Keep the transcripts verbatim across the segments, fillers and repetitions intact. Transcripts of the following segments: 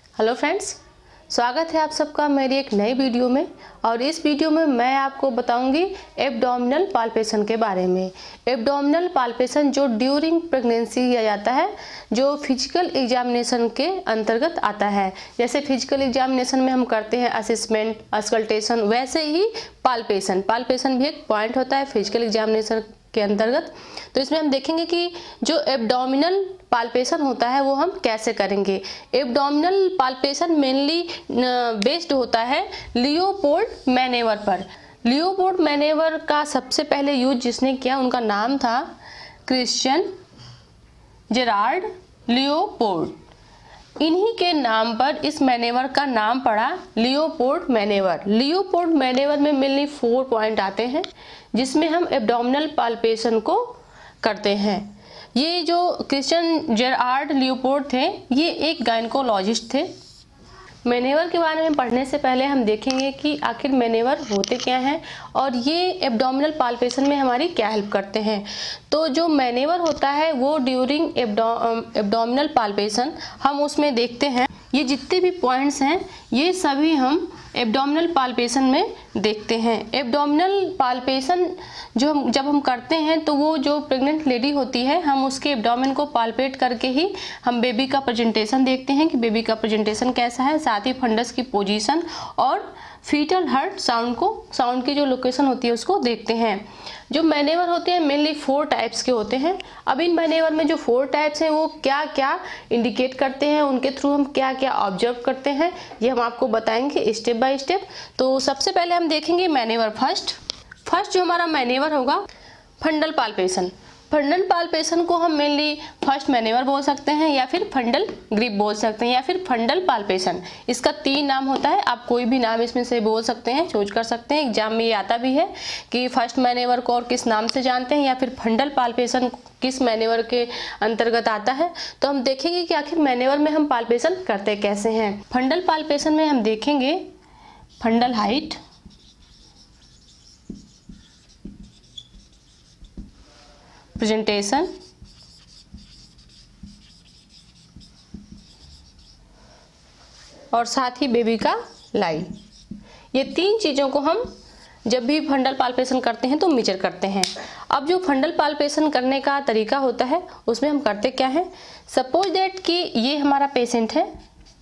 Hello friends, स्वागत है आप सबका मेरी एक नई वीडियो में। और इस वीडियो में मैं आपको बताऊंगी एब्डोमिनल पाल्पेशन के बारे में। एब्डोमिनल पाल्पेशन जो ड्यूरिंग प्रेगनेंसी किया जाता है, जो फिजिकल एग्जामिनेशन के अंतर्गत आता है। जैसे फिजिकल एग्जामिनेशन में हम करते हैं असेसमेंट, अस्कल्टेशन, वैसे ही पाल्पेशन पाल्पेशन भी एक पॉइंट होता है फिजिकल एग्जामिनेशन के अंतर्गत। तो इसमें हम देखेंगे कि जो एब्डोमिनल पाल्पेशन होता है वो हम कैसे करेंगे। एब्डोमिनल पाल्पेशन मेनली बेस्ड होता है लियोपोल्ड मैनेवर पर। लियोपोल्ड मैनेवर का सबसे पहले यूज जिसने किया उनका नाम था क्रिश्चियन जेरार्ड लियोपोल्ड। इन्हीं के नाम पर इस मैनेवर का नाम पड़ा लियोपोल्ड मैनेवर। लियोपोल्ड मैनेवर में मेनली फोर पॉइंट आते हैं जिसमें हम एब्डोमिनल पाल्पेशन को करते हैं। ये जो क्रिश्चियन जेरार्ड लियोपोल्ड थे ये एक गायनेकोलॉजिस्ट थे। मैनेवर के बारे में पढ़ने से पहले हम देखेंगे कि आखिर मैनेवर होते क्या हैं और ये एब्डोमिनल पाल्पेशन में हमारी क्या हेल्प करते हैं। तो जो मैनेवर होता है वो ड्यूरिंग एब्डोमिनल पाल्पेशन हम उसमें देखते हैं, ये जितने भी पॉइंट्स हैं ये सभी हम एब्डोमिनल पाल्पेशन में देखते हैं। एब्डोमिनल पाल्पेशन जो हम जब हम करते हैं तो वो जो प्रेग्नेंट लेडी होती है हम उसके एब्डोमेन को पाल्पेट करके ही हम बेबी का प्रेजेंटेशन देखते हैं कि बेबी का प्रेजेंटेशन कैसा है, साथ ही फंडस की पोजीशन और फीटल हार्ट साउंड को साउंड की जो लोकेशन होती है उसको देखते हैं। जो मैनेवर होते हैं मेनली फोर टाइप्स के होते हैं। अब इन मैनेवर में जो फोर टाइप्स हैं वो क्या क्या इंडिकेट करते हैं, उनके थ्रू हम क्या क्या ऑब्जर्व करते हैं, ये हम आपको बताएंगे स्टेप बाय स्टेप। तो सबसे पहले हम देखेंगे मैनेवर फर्स्ट फर्स्ट जो हमारा मैनेवर होगा फंडल पाल्पेशन। फंडल पाल्पेशन को हम मेनली फर्स्ट मैनेवर बोल सकते हैं या फिर फंडल ग्रिप बोल सकते हैं या फिर फंडल पाल्पेशन। इसका तीन नाम होता है, आप कोई भी नाम इसमें से बोल सकते हैं, चूज कर सकते हैं। एग्जाम में ये आता भी है कि फर्स्ट मैनेवर को और किस नाम से जानते हैं या फिर फंडल पाल्पेशन किस मैनेवर के अंतर्गत आता है। तो हम देखेंगे कि आखिर मैनेवर में हम पाल्पेशन करते कैसे हैं। फंडल पाल्पेशन में हम देखेंगे फंडल हाइट, प्रेजेंटेशन, और साथ ही बेबी का लाई। ये तीन चीज़ों को हम जब भी फंडल पाल्पेशन करते हैं तो मेजर करते हैं। अब जो फंडल पाल्पेशन करने का तरीका होता है उसमें हम करते क्या है, सपोज दैट कि ये हमारा पेशेंट है,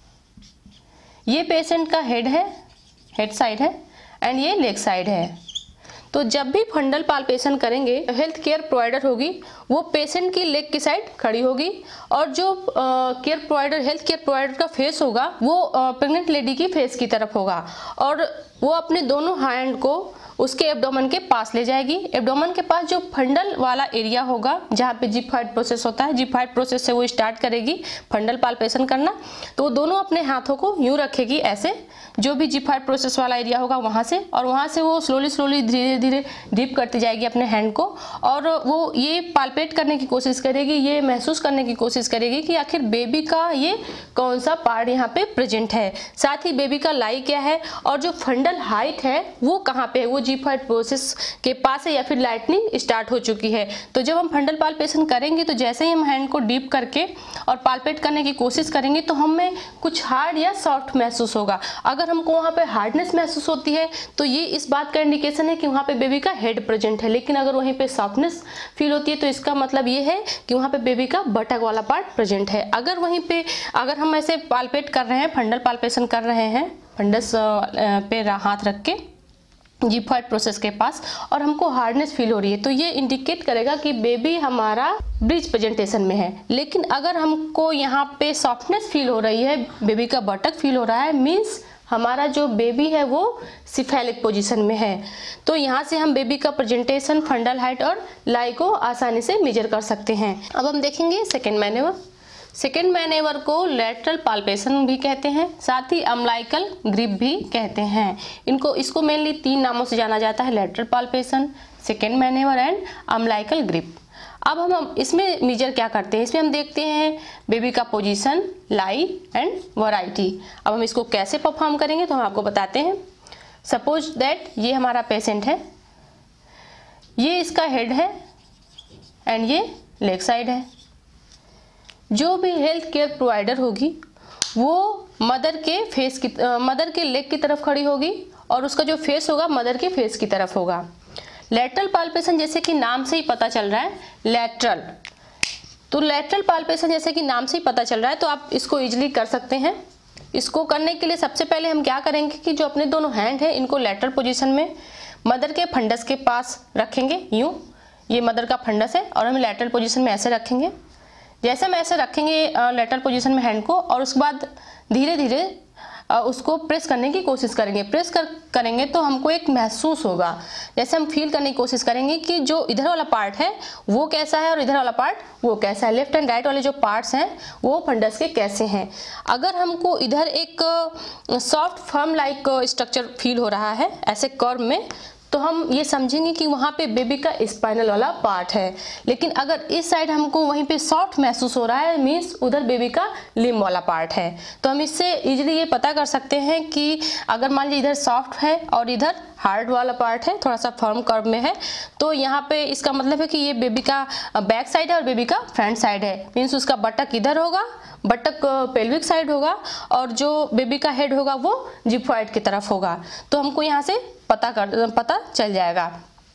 ये पेशेंट का हेड है, हेड साइड है एंड ये लेग साइड है। तो जब भी फंडल पाल्पेशन करेंगे हेल्थ केयर प्रोवाइडर होगी वो पेशेंट की लेग की साइड खड़ी होगी और जो care provider health care provider का फेस होगा वो प्रेग्नेंट लेडी की फेस की तरफ होगा और वो अपने दोनों हैंड को उसके एब्डोमेन के पास ले जाएगी। एब्डोमेन के पास जो फंडल वाला एरिया होगा जहाँ पे जिफाइड प्रोसेस होता है, जिफाइड प्रोसेस से वो स्टार्ट करेगी फंडल पाल्पेशन करना। तो वो दोनों अपने हाथों को यूँ रखेगी ऐसे, जो भी जिफाइड प्रोसेस वाला एरिया होगा वहाँ से, और वहाँ से वो स्लोली स्लोली धीरे धीरे डीप करती जाएगी अपने हैंड को और वो ये पाल्पेट करने की कोशिश करेगी, ये महसूस करने की कोशिश करेगी कि आखिर बेबी का ये कौन सा पार्ट यहाँ पे प्रेजेंट है, साथ ही बेबी का लाई क्या है और जो फंडल हाइट है वो कहाँ पे है, वो जिफाइड प्रोसेस के पास है या फिर लाइटनिंग स्टार्ट हो चुकी है। तो जब हम फंडल पाल्पेशन करेंगे तो जैसे ही हम हैंड को डीप करके और पाल्पेट करने की कोशिश करेंगे तो हमें कुछ हार्ड या सॉफ्ट महसूस होगा। अगर हमको वहाँ पे हार्डनेस महसूस होती है तो ये इस बात का इंडिकेशन है कि वहाँ पे बेबी का हेड प्रेजेंट है, लेकिन अगर वहीं पे सॉफ्टनेस फील होती है तो इसका मतलब ये है कि वहाँ पे बेबी का बटक वाला पार्ट प्रेजेंट है। अगर वहीं पे अगर हम ऐसे पाल्पेट कर रहे हैं, फंडल पाल्पेशन कर रहे हैं फंडस पे हाथ रख के जिफाइड प्रोसेस के पास और हमको हार्डनेस फील हो रही है तो ये इंडिकेट करेगा कि बेबी हमारा ब्रिज प्रेजेंटेशन में है। लेकिन अगर हमको यहाँ पे सॉफ्टनेस फील हो रही है, बेबी का बटक फील हो रहा है, मीन्स हमारा जो बेबी है वो सिफेलिक पोजीशन में है। तो यहाँ से हम बेबी का प्रेजेंटेशन, फंडल हाइट और लाई को आसानी से मेजर कर सकते हैं। अब हम देखेंगे सेकेंड मैनेवर। सेकेंड मैनेवर को लेटरल पाल्पेशन भी कहते हैं, साथ ही अम्लाइकल ग्रिप भी कहते हैं। इनको इसको मेनली तीन नामों से जाना जाता है, lateral palpation, second manoeuvre and umbilical grip. अब हम इसमें मेजर क्या करते हैं, इसमें हम देखते हैं बेबी का पोजीशन, लाई एंड वैरायटी। अब हम इसको कैसे परफॉर्म करेंगे तो हम आपको बताते हैं। सपोज दैट ये हमारा पेशेंट है, ये इसका हेड है एंड ये लेग साइड है। जो भी हेल्थ केयर प्रोवाइडर होगी वो मदर के फेस की मदर के लेग की तरफ खड़ी होगी और उसका जो फेस होगा मदर के फेस की तरफ होगा। लैटरल पाल्पेशन जैसे कि नाम से ही पता चल रहा है, लैटरल, तो लैटरल पाल्पेशन जैसे कि नाम से ही पता चल रहा है, तो आप इसको इजीली कर सकते हैं। इसको करने के लिए सबसे पहले हम क्या करेंगे कि जो अपने दोनों हैंड हैं इनको लैटरल पोजीशन में मदर के फंडस के पास रखेंगे। यूँ, ये मदर का फंडस है और हम लैटरल पोजीशन में ऐसे रखेंगे। जैसे हम ऐसे रखेंगे लैटरल पोजीशन में हैंड को, और उसके बाद धीरे धीरे उसको प्रेस करने की कोशिश करेंगे। प्रेस कर करेंगे तो हमको एक महसूस होगा, जैसे हम फील करने की कोशिश करेंगे कि जो इधर वाला पार्ट है वो कैसा है और इधर वाला पार्ट वो कैसा है, लेफ्ट एंड राइट वाले जो पार्ट्स हैं वो फंडस के कैसे हैं। अगर हमको इधर एक soft firm like structure feel हो रहा है ऐसे कर्व में, तो हम ये समझेंगे कि वहाँ पे बेबी का स्पाइनल वाला पार्ट है। लेकिन अगर इस साइड हमको वहीं पे सॉफ्ट महसूस हो रहा है, मीन्स उधर बेबी का लिम्ब वाला पार्ट है। तो हम इससे इजीली ये पता कर सकते हैं कि अगर मान लीजिए इधर सॉफ्ट है और इधर हार्ड वाला पार्ट है, थोड़ा सा फर्म कर्व में है, तो यहाँ पे इसका मतलब है कि ये बेबी का बैक साइड है और बेबी का फ्रंट साइड है। मीन्स उसका बटक इधर होगा, बटक पेल्विक साइड होगा, और जो बेबी का हेड होगा वो जिफॉइड की तरफ होगा। तो हमको यहाँ से पता कर पता चल जाएगा।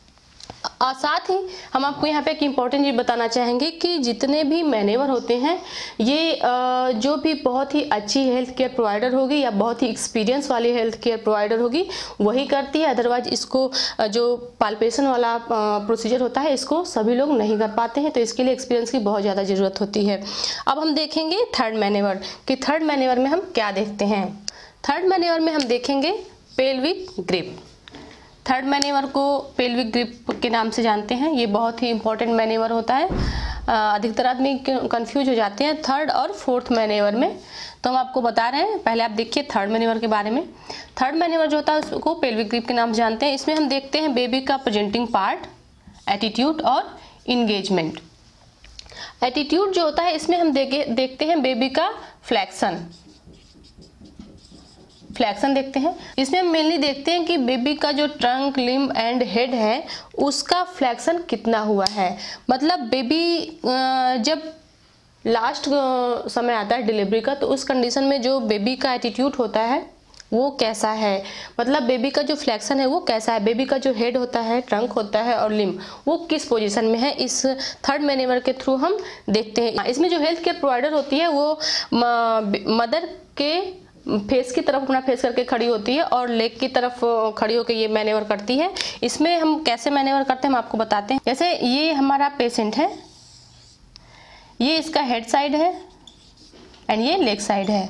और साथ ही हम आपको यहाँ पे एक इम्पॉर्टेंट चीज़ बताना चाहेंगे कि जितने भी मैनेवर होते हैं ये जो भी बहुत ही अच्छी हेल्थ केयर प्रोवाइडर होगी या बहुत ही एक्सपीरियंस वाली हेल्थ केयर प्रोवाइडर होगी वही करती है। अदरवाइज इसको जो पाल्पेशन वाला प्रोसीजर होता है इसको सभी लोग नहीं कर पाते हैं, तो इसके लिए एक्सपीरियंस की बहुत ज़्यादा ज़रूरत होती है। अब हम देखेंगे थर्ड मैनेवर कि थर्ड मैनेवर में हम क्या देखते हैं। थर्ड मैनेवर में हम देखेंगे पेल्विक ग्रिप। थर्ड मैनेवर को पेल्विक ग्रिप के नाम से जानते हैं। ये बहुत ही इंपॉर्टेंट मैनेवर होता है। अधिकतर आदमी कंफ्यूज हो जाते हैं थर्ड और फोर्थ मैनेवर में, तो हम आपको बता रहे हैं। पहले आप देखिए थर्ड मैनेवर के बारे में। थर्ड मैनेवर जो होता है उसको पेल्विक ग्रिप के नाम से जानते हैं। इसमें हम देखते हैं बेबी का प्रेजेंटिंग पार्ट, एटीट्यूड और इंगेजमेंट। एटीट्यूड जो होता है इसमें हम देखे देखते हैं बेबी का फ्लैक्शन फ्लैक्शन देखते हैं। इसमें हम मेनली देखते हैं कि बेबी का जो ट्रंक, लिम्ब एंड हेड है उसका फ्लैक्शन कितना हुआ है। मतलब बेबी जब लास्ट समय आता है डिलीवरी का, तो उस कंडीशन में जो बेबी का एटीट्यूड होता है वो कैसा है, मतलब बेबी का जो फ्लैक्शन है वो कैसा है, बेबी का जो हेड होता है, ट्रंक होता है और लिम्ब वो किस पोजीशन में है, इस थर्ड मैनेवर के थ्रू हम देखते हैं। इसमें जो हेल्थ केयर प्रोवाइडर होती है वो मदर के फेस की तरफ अपना फेस करके खड़ी होती है और लेग की तरफ खड़ी होकर ये मैनेवर करती है। इसमें हम कैसे मैनेवर करते हैं हम आपको बताते हैं। जैसे ये हमारा पेशेंट है, ये इसका हेड साइड है एंड ये लेग साइड है।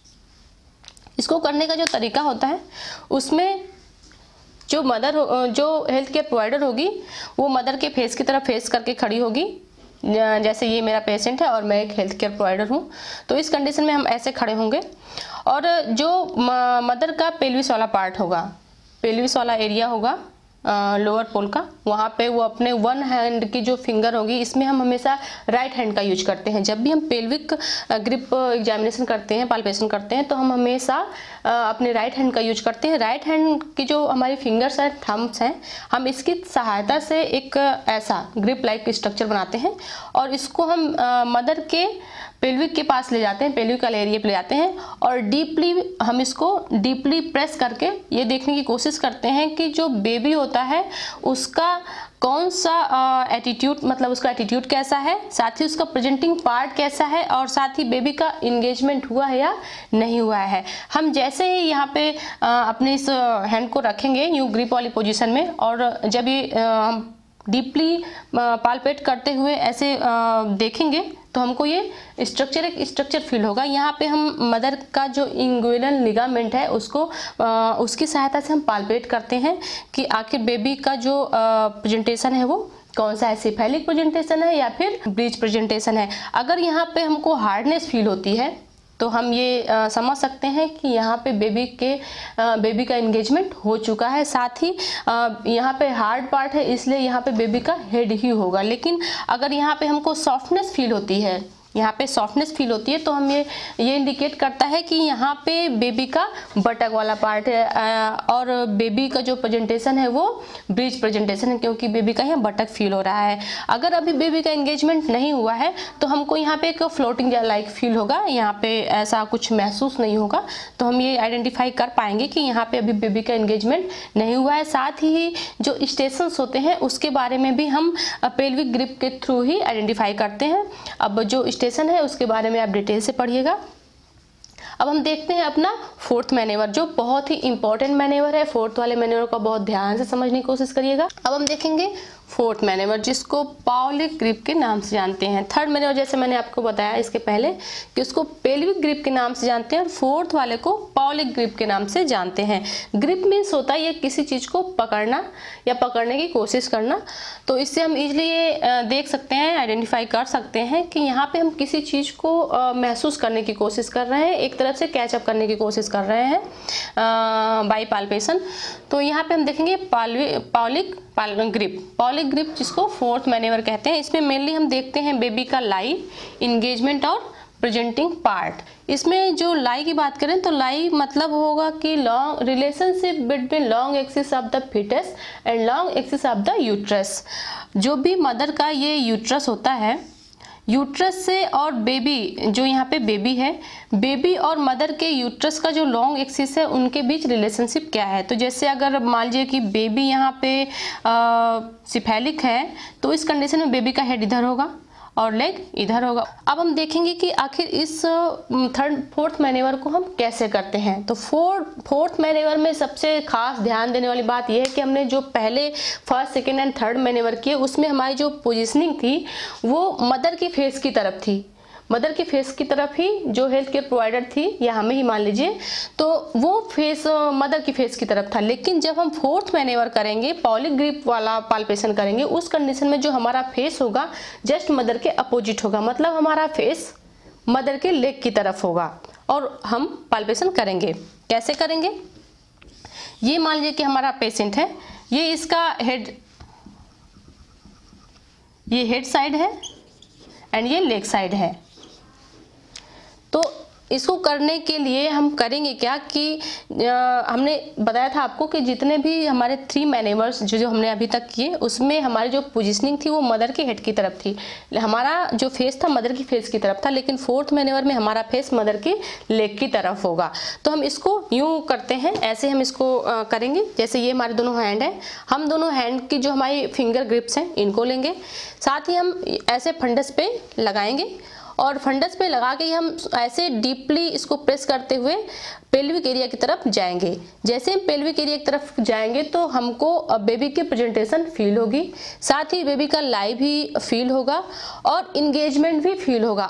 इसको करने का जो तरीका होता है उसमें जो मदर जो हेल्थ केयर प्रोवाइडर होगी वो मदर के फेस की तरफ फेस करके खड़ी होगी। जैसे ये मेरा पेशेंट है और मैं एक हेल्थ केयर प्रोवाइडर हूँ, तो इस कंडीशन में हम ऐसे खड़े होंगे। और जो मदर का पेल्विस वाला पार्ट होगा, पेल्विस वाला एरिया होगा लोअर पोल का, वहाँ पे वो अपने वन हैंड की जो फिंगर होगी, इसमें हम हमेशा राइट हैंड का यूज करते हैं। जब भी हम पेल्विक ग्रिप एग्जामिनेशन करते हैं, पाल्पेशन करते हैं, तो हम हमेशा अपने राइट हैंड का यूज करते हैं। राइट हैंड की जो हमारी फिंगर्स हैं, थम्ब्स हैं, हम इसकी सहायता से एक ऐसा ग्रिप लाइक स्ट्रक्चर बनाते हैं और इसको हम मदर के पेल्विक के पास ले जाते हैं, पेल्विक वाले एरिया पे ले जाते हैं और डीपली हम इसको डीपली प्रेस करके ये देखने की कोशिश करते हैं कि जो बेबी होता है उसका कौन सा एटीट्यूड, मतलब उसका एटीट्यूड कैसा है, साथ ही उसका प्रेजेंटिंग पार्ट कैसा है और साथ ही बेबी का इंगेजमेंट हुआ है या नहीं हुआ है। हम जैसे ही यहाँ पे आ, अपने इस हैंड को रखेंगे यूँ ग्रिप वाली पोजीशन में, और जब ये हम डीपली पाल्पेट करते हुए ऐसे आ, देखेंगे तो हमको ये स्ट्रक्चर एक स्ट्रक्चर फील होगा। यहाँ पे हम मदर का जो इंग्विनल लिगामेंट है उसको आ, उसकी सहायता से हम पाल्पेट करते हैं कि आखिर बेबी का जो प्रेजेंटेशन है वो कौन सा है, सिफेलिक प्रेजेंटेशन है या फिर ब्रीच प्रेजेंटेशन है। अगर यहाँ पे हमको हार्डनेस फील होती है तो हम ये आ, समझ सकते हैं कि यहाँ पे बेबी के आ, बेबी का एंगेजमेंट हो चुका है। साथ ही आ, यहाँ पे हार्ड पार्ट है इसलिए यहाँ पे बेबी का हेड ही होगा। लेकिन अगर यहाँ पे हमको सॉफ्टनेस फील होती है यहाँ पे सॉफ्टनेस फील होती है, तो हम ये ये इंडिकेट करता है कि यहाँ पे बेबी का बटक वाला पार्ट है, और बेबी का जो प्रेजेंटेशन है वो ब्रिज प्रेजेंटेशन है, क्योंकि बेबी का यहाँ बटक फील हो रहा है। अगर अभी बेबी का एंगेजमेंट नहीं हुआ है तो हमको यहाँ पे एक फ्लोटिंग लाइक फील होगा, यहाँ पे ऐसा कुछ महसूस नहीं होगा, तो हम ये आइडेंटिफाई कर पाएंगे कि यहाँ पे अभी बेबी का एंगेजमेंट नहीं हुआ है। साथ ही जो स्टेशंस होते हैं उसके बारे में भी हम पेल्विक ग्रिप के थ्रू ही आइडेंटिफाई करते हैं। अब जो स्टेशन है उसके बारे में आप डिटेल से पढ़िएगा। अब हम देखते हैं अपना फोर्थ मैनेवर, जो बहुत ही इंपॉर्टेंट मैनेवर है। फोर्थ वाले मैनेवर को बहुत ध्यान से समझने की कोशिश करिएगा। अब हम देखेंगे फोर्थ मैनेवर, जिसको पाउलिक ग्रिप के नाम से जानते हैं। थर्ड मैनेवर जैसे मैंने आपको बताया इसके पहले कि उसको पेल्विक ग्रिप के नाम से जानते हैं, और फोर्थ वाले को पाउलिक ग्रिप के नाम से जानते हैं। ग्रिप मीन्स होता है ये किसी चीज़ को पकड़ना या पकड़ने की कोशिश करना। तो इससे हम इजीली ये देख सकते हैं, आइडेंटिफाई कर सकते हैं कि यहाँ पे हम किसी चीज़ को महसूस करने की कोशिश कर रहे हैं, एक तरफ से कैचअप करने की कोशिश कर रहे हैं बाय पाल्पेशन। तो यहाँ पे हम देखेंगे पाउलिक ग्रिप, पाउलिक ग्रिप जिसको फोर्थ मैनेवर कहते हैं। इसमें मेनली हम देखते हैं बेबी का लाई, इंगेजमेंट और प्रेजेंटिंग पार्ट। इसमें जो लाई की बात करें तो लाई मतलब होगा कि long relationship between long axis of the foetus and long axis of the uterus. जो भी मदर का ये यूट्रस होता है, यूट्रस से और बेबी, जो यहाँ पे बेबी है, बेबी और मदर के यूट्रस का जो लॉन्ग एक्सिस है उनके बीच रिलेशनशिप क्या है। तो जैसे अगर मान लीजिए कि बेबी यहाँ पे सिफेलिक है तो इस कंडीशन में बेबी का हेड इधर होगा और लेग इधर होगा। अब हम देखेंगे कि आखिर इस थर्ड फोर्थ मैनेवर को हम कैसे करते हैं। तो फोर्थ फोर्थ मैनेवर में सबसे खास ध्यान देने वाली बात यह है कि हमने जो पहले first second and third manoeuvre किए उसमें हमारी जो पोजीशनिंग थी वो मदर की फेस की तरफ थी, मदर के फेस की तरफ ही जो हेल्थ केयर प्रोवाइडर थी या हमें ही मान लीजिए, तो वो फेस मदर की फेस की तरफ था। लेकिन जब हम फोर्थ मैनेवर करेंगे, पाउलिक ग्रिप वाला पाल्पेशन करेंगे, उस कंडीशन में जो हमारा फेस होगा जस्ट मदर के अपोजिट होगा, मतलब हमारा फेस मदर के लेग की तरफ होगा और हम पाल्पेशन करेंगे। कैसे करेंगे? ये मान लीजिए कि हमारा पेशेंट है, ये इसका हेड, ये हेड साइड है एंड ये लेग साइड है। तो इसको करने के लिए हम करेंगे क्या कि आ, हमने बताया था आपको कि जितने भी हमारे थ्री मैनेवर्स जो जो हमने अभी तक किए उसमें हमारी जो पोजीशनिंग थी वो मदर के हेड की तरफ थी, हमारा जो फेस था मदर की फेस की तरफ था। लेकिन फोर्थ मैनेवर में हमारा फेस मदर के लेग की तरफ होगा। तो हम इसको यूँ करते हैं, ऐसे हम इसको आ, करेंगे। जैसे ये हमारे दोनों हैंड हैं, हम दोनों हैंड की जो हमारी फिंगर ग्रिप्स हैं इनको लेंगे, साथ ही हम ऐसे फंडस पे लगाएंगे और फंडस पे लगा के हम ऐसे डीपली इसको प्रेस करते हुए पेल्विक एरिया की तरफ जाएंगे। जैसे हम पेल्विक एरिया की तरफ जाएंगे तो हमको बेबी की प्रेजेंटेशन फील होगी, साथ ही बेबी का लाई भी फील होगा और इंगेजमेंट भी फील होगा।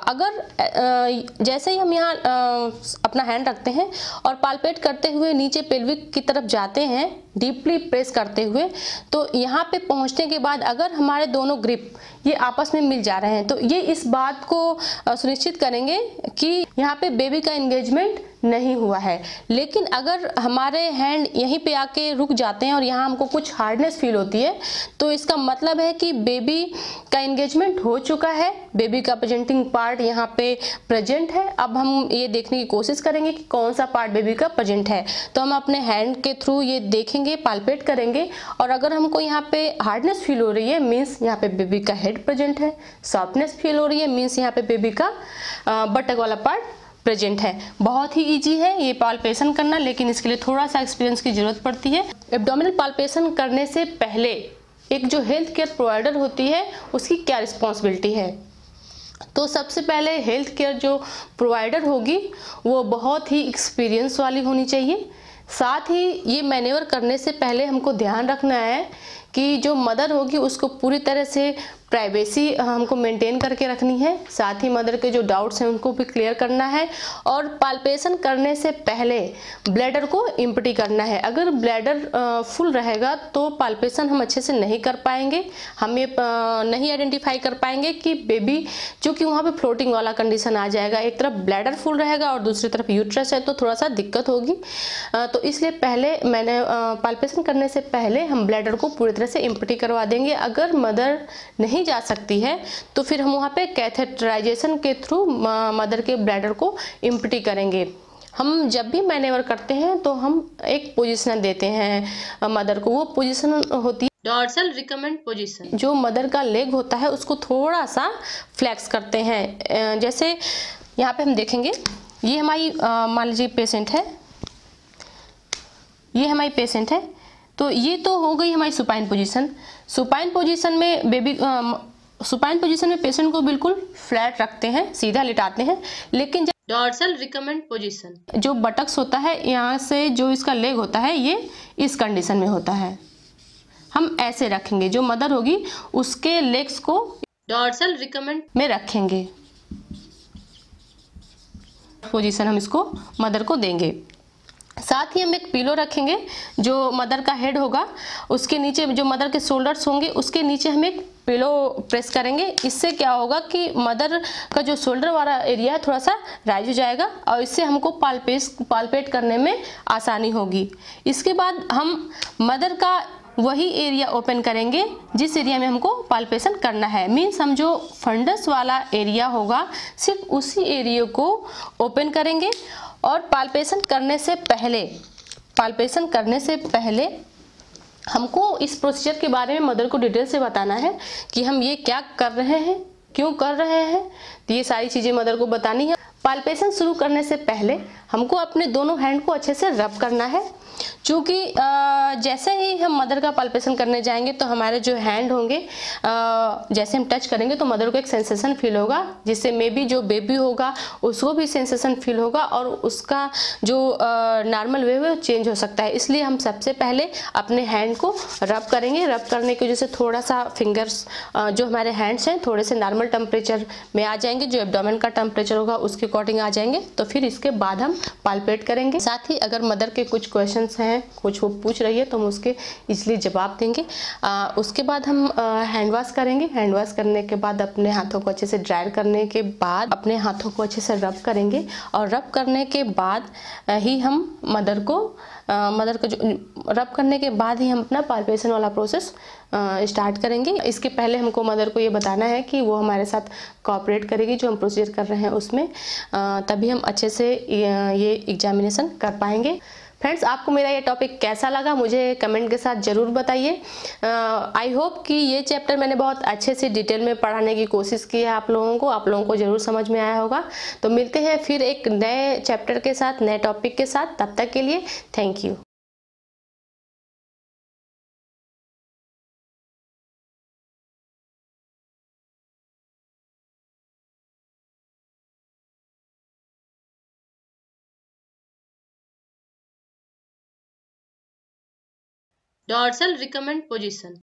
अगर जैसे ही हम यहाँ अपना हैंड रखते हैं और पाल्पेट करते हुए नीचे पेल्विक की तरफ जाते हैं डीपली प्रेस करते हुए, तो यहाँ पे पहुँचने के बाद अगर हमारे दोनों ग्रिप ये आपस में मिल जा रहे हैं तो ये इस बात को सुनिश्चित करेंगे कि यहाँ पे बेबी का एंगेजमेंट नहीं हुआ है। लेकिन अगर हमारे हैंड यहीं पे आके रुक जाते हैं और यहाँ हमको कुछ हार्डनेस फील होती है तो इसका मतलब है कि बेबी का एंगेजमेंट हो चुका है, बेबी का प्रेजेंटिंग पार्ट यहाँ पे प्रेजेंट है। अब हम ये देखने की कोशिश करेंगे कि कौन सा पार्ट बेबी का प्रेजेंट है। तो हम अपने हैंड के थ्रू ये देखेंगे, पाल्पेट करेंगे, और अगर हमको यहाँ पे हार्डनेस फील हो रही है मीन्स यहाँ पे बेबी का हेड प्रेजेंट है, सॉफ्टनेस फील हो रही है मीन्स यहाँ पे बेबी का बटक वाला पार्ट प्रेजेंट है। बहुत ही इजी है ये पाल्पेशन करना, लेकिन इसके लिए थोड़ा सा एक्सपीरियंस की जरूरत पड़ती है। एब्डोमिनल पाल्पेशन करने से पहले एक जो हेल्थ केयर प्रोवाइडर होती है उसकी क्या रिस्पॉन्सिबिलिटी है? तो सबसे पहले हेल्थ केयर जो प्रोवाइडर होगी वो बहुत ही एक्सपीरियंस वाली होनी चाहिए। साथ ही ये मैनेवर करने से पहले हमको ध्यान रखना है कि जो मदर होगी उसको पूरी तरह से प्राइवेसी हमको मेंटेन करके रखनी है, साथ ही मदर के जो डाउट्स हैं उनको भी क्लियर करना है, और पाल्पेशन करने से पहले ब्लैडर को एम्प्टी करना है। अगर ब्लैडर फुल रहेगा तो पाल्पेशन हम अच्छे से नहीं कर पाएंगे, हम ये नहीं आइडेंटिफाई कर पाएंगे कि बेबी, क्योंकि वहाँ पे फ्लोटिंग वाला कंडीशन आ जाएगा। एक तरफ ब्लैडर फुल रहेगा और दूसरी तरफ यूट्रस है तो थोड़ा सा दिक्कत होगी। तो इसलिए पहले मैंने पाल्पेशन करने से पहले हम ब्लैडर को पूरी तरह से एम्प्टी करवा देंगे। अगर मदर नहीं नहीं जा सकती है तो फिर हम वहाँ पे कैथेटराइजेशन के थ्रू मदर के ब्लैडर को इम्पटी करेंगे। हम जब भी मैनेवर करते हैं तो हम एक पोजीशन देते हैं मदर को, वो पोजीशन होती है डॉर्सल रिकमेंड पोजीशन। जो मदर का लेग होता है उसको थोड़ा सा फ्लैक्स करते हैं। जैसे यहाँ पे हम देखेंगे, ये हमारी मान लीजिए पेशेंट है, ये हमारी पेशेंट है, तो ये तो हो गई हमारी सुपाइन पोजीशन। सुपाइन पोजीशन में बेबी सुपाइन पोजीशन में पेशेंट को बिल्कुल फ्लैट रखते हैं, सीधा लिटाते हैं। लेकिन जब डॉर्सल रिकमेंड पोजीशन, जो बटक्स होता है यहाँ से जो इसका लेग होता है ये इस कंडीशन में होता है, हम ऐसे रखेंगे। जो मदर होगी उसके लेग्स को डॉर्सल रिकमेंड में रखेंगे, पोजीशन हम इसको मदर को देंगे। साथ ही हम एक पिलो रखेंगे, जो मदर का हेड होगा उसके नीचे जो मदर के शोल्डर्स होंगे उसके नीचे हम एक पिलो प्रेस करेंगे। इससे क्या होगा कि मदर का जो शोल्डर वाला एरिया है थोड़ा सा राइज हो जाएगा और इससे हमको पाल्पेस पाल्पेट करने में आसानी होगी। इसके बाद हम मदर का वही एरिया ओपन करेंगे जिस एरिया में हमको पाल्पेशन करना है। मीन्स हम जो फंडस वाला एरिया होगा सिर्फ उसी एरिया को ओपन करेंगे। और पाल्पेशन करने से पहले पाल्पेशन करने से पहले हमको इस प्रोसीजर के बारे में मदर को डिटेल से बताना है कि हम ये क्या कर रहे हैं, क्यों कर रहे हैं, तो ये सारी चीज़ें मदर को बतानी है। पाल्पेशन शुरू करने से पहले हमको अपने दोनों हैंड को अच्छे से रब करना है, क्योंकि जैसे ही हम मदर का पाल्पेशन करने जाएंगे तो हमारे जो हैंड होंगे जैसे हम टच करेंगे तो मदर को एक सेंसेशन फील होगा, जिससे मे बी जो बेबी होगा उसको भी सेंसेशन फील होगा और उसका जो नॉर्मल वे है चेंज हो सकता है। इसलिए हम सबसे पहले अपने हैंड को रब करेंगे। रब करने की वजह से थोड़ा सा फिंगर्स जो हमारे हैंड्स हैं थोड़े से नॉर्मल टेम्परेचर में आ जाएंगे, जो एब्डोमेन का टेम्परेचर होगा उसके अकॉर्डिंग आ जाएंगे। तो फिर इसके बाद हम पाल्पेट करेंगे। साथ ही अगर मदर के कुछ क्वेश्चन हैं, कुछ वो पूछ रही है तो हम उसके इसलिए जवाब देंगे। आ, उसके बाद हम हैंड वॉश करेंगे। हैंड वॉश करने के बाद अपने हाथों को अच्छे से ड्राई करने के बाद अपने हाथों को अच्छे से रब करेंगे और रब करने के बाद ही हम मदर को आ, मदर को जो रब करने के बाद ही हम अपना पाल्पेशन वाला प्रोसेस स्टार्ट करेंगे। इसके पहले हमको मदर को ये बताना है कि वो हमारे साथ कोऑपरेट करेगी जो हम प्रोसीजर कर रहे हैं उसमें, आ, तभी हम अच्छे से ये एग्जामिनेशन कर पाएंगे। फ्रेंड्स, आपको मेरा ये टॉपिक कैसा लगा मुझे कमेंट के साथ ज़रूर बताइए। आई होप कि ये चैप्टर मैंने बहुत अच्छे से डिटेल में पढ़ाने की कोशिश की है आप लोगों को आप लोगों को ज़रूर समझ में आया होगा। तो मिलते हैं फिर एक नए चैप्टर के साथ, नए टॉपिक के साथ। तब तक के लिए thank you. Dorsal recumbent position.